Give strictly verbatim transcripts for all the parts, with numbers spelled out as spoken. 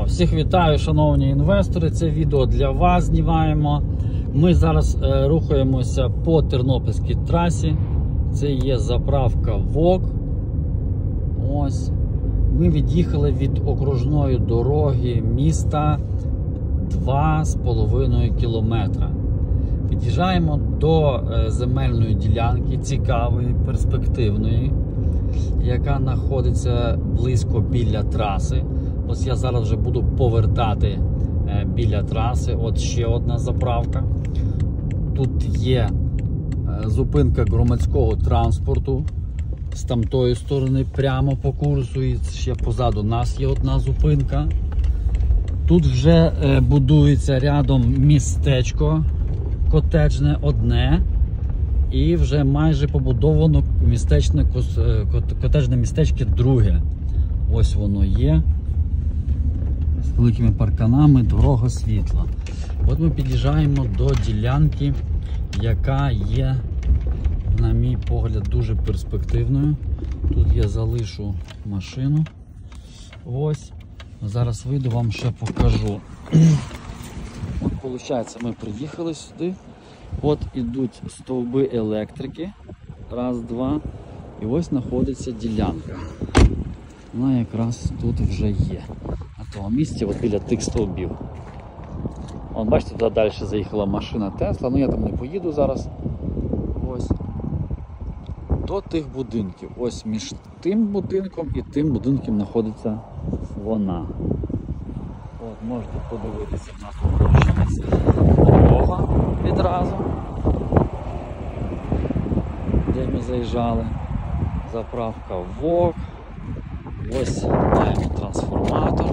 Всіх вітаю, шановні інвестори, це відео для вас знімаємо. Ми зараз е, рухаємося по Тернопільській трасі. Це є заправка ВОК. Ось. Ми від'їхали від окружної дороги міста два з половиною кілометра. Під'їжджаємо до е, земельної ділянки, цікавої, перспективної, яка знаходиться близько біля траси. Ось я зараз вже буду повертати е, біля траси. От ще одна заправка. Тут є е, зупинка громадського транспорту з тамтої сторони, прямо по курсу. І ще позаду нас є одна зупинка. Тут вже е, будується рядом містечко котеджне одне. І вже майже побудовано містечне, котеджне містечко друге. Ось воно є. З великими парканами, дорога, світла. От ми під'їжджаємо до ділянки, яка є, на мій погляд, дуже перспективною. Тут я залишу машину. Ось. Зараз вийду, вам ще покажу. От, виходить, ми приїхали сюди. От ідуть стовби електрики. Раз, два. І ось знаходиться ділянка. Вона якраз тут вже є. На тому місці, от біля тих стовбів. Вон, бачите, туди далі заїхала машина Тесла. Ну я там не поїду зараз. Ось. До тих будинків. Ось між тим будинком і тим будинком знаходиться вона. От, можете подивитися, в нас виходить дорога відразу, де ми заїжджали. Заправка ВОК. Ось маємо трансформатор.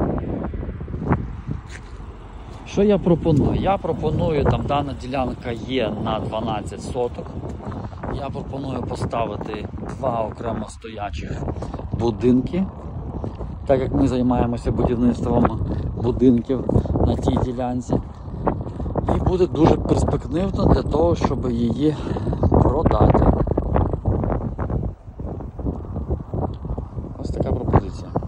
Що я пропоную? Я пропоную, там дана ділянка є на дванадцять соток. Я пропоную поставити два окремо стоячих будинки. Так як ми займаємося будівництвом будинків на тій ділянці. І буде дуже перспективно для того, щоб її продати. Ось така пропозиція.